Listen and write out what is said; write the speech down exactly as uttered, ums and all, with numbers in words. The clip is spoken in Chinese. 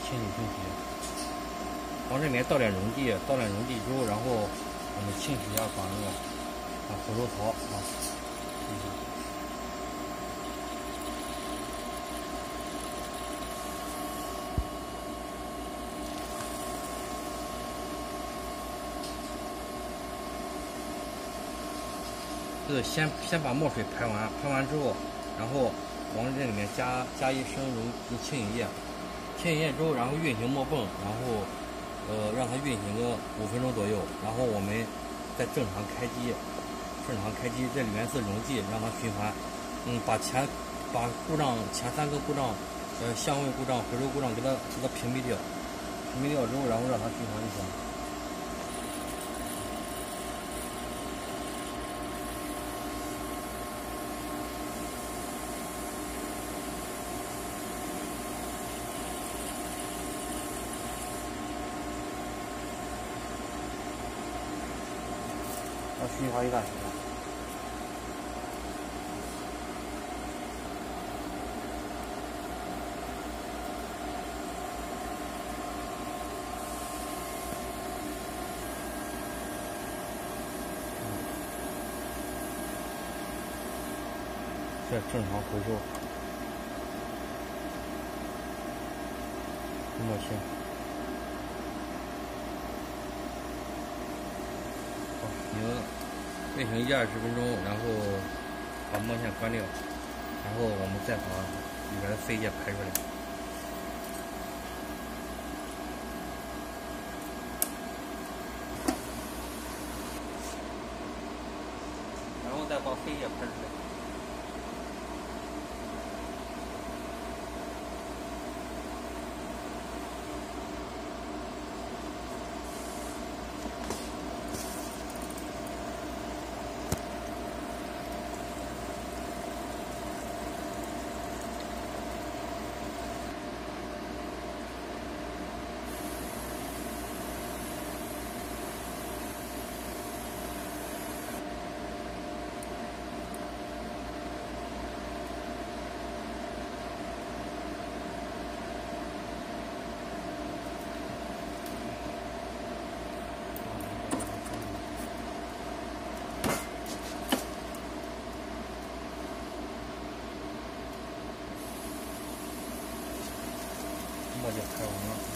清洗清洗，往这里面倒点溶剂，倒点溶剂之后，然后我们清洗一下把那个啊回收槽啊。嗯是先先把墨水排完，排完之后，然后往这里面加加一升溶清洗液，清洗液之后，然后运行墨泵，然后呃让它运行个五分钟左右，然后我们再正常开机，正常开机，这里面是溶剂，让它循环，嗯，把前把故障前三个故障，呃相位故障、回收故障给它给它屏蔽掉，屏蔽掉之后，然后让它循环就行。要循环一段时间。这正常回收，墨芯。好，行，运行一二十分钟，然后把墨线关掉，然后我们再把里边的废液排出来，然后再把废液排出来。墨就开完了。